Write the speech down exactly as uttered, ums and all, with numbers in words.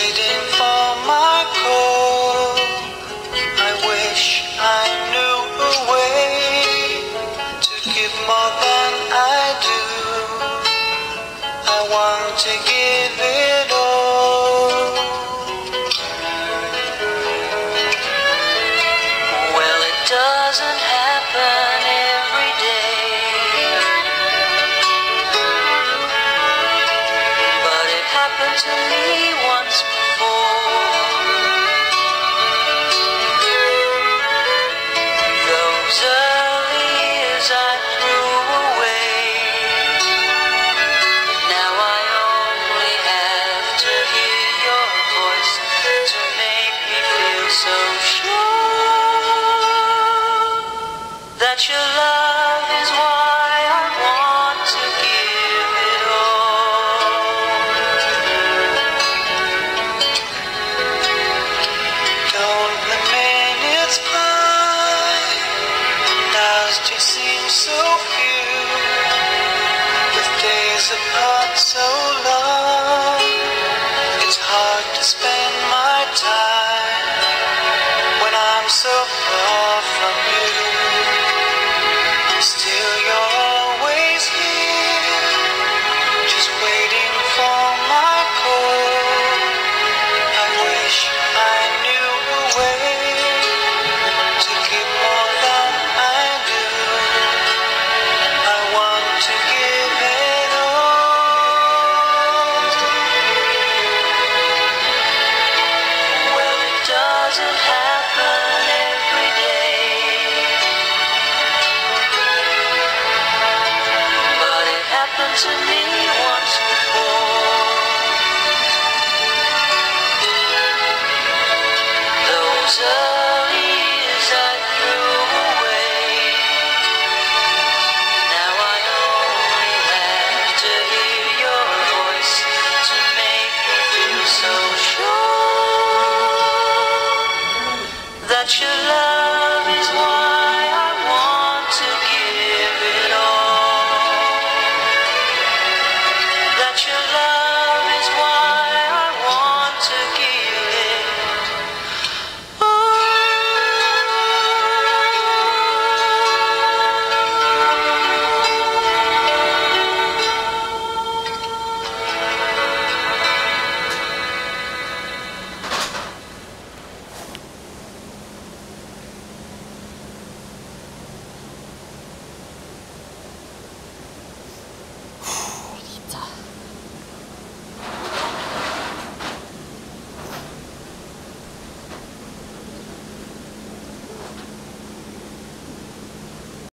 waiting for my call. I wish I knew a way to give more than I do. I want to give it all. Well, it doesn't happen every day, but it happened to me once before. Those early years I threw away. Now I only have to hear your voice to make me feel so sure that your love is why I want to give it all. Don't the minutes fly? Hours just seem so few, with days apart so long. It's hard to spend my time when I'm so far from you. Still you're always here, just waiting for my call. I wish I knew a way to give more than I do. I want to give it all. Well, it doesn't happen every day, but it happened to me